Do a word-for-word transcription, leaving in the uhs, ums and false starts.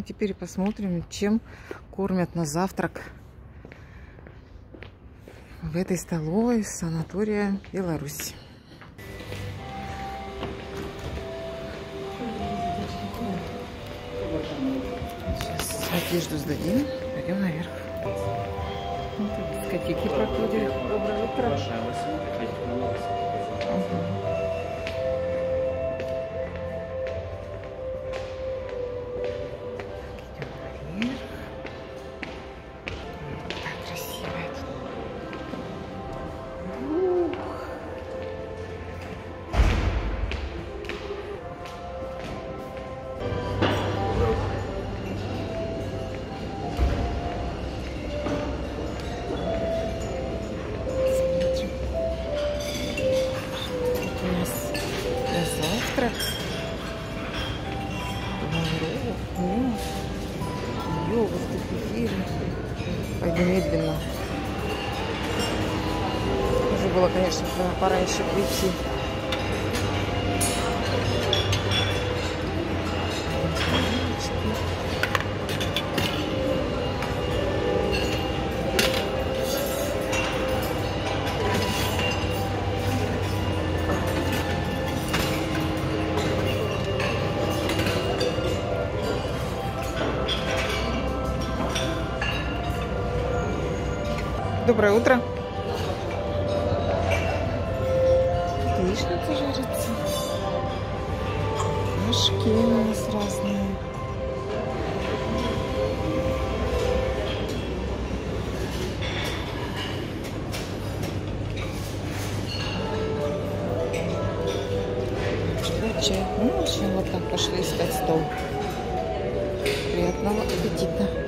теперь посмотрим, чем кормят на завтрак в этой столовой санатория Беларусь. Сейчас одежду сдадим, пойдем наверх. Вот тут дискотеки проходят. Доброе утро. Ага. Пойду медленно. Уже было, конечно, пораньше прийти. Доброе утро. Яичница жарится. Ножки у нас разные. Чай. Ну, в общем, вот там пошли искать стол. Приятного аппетита.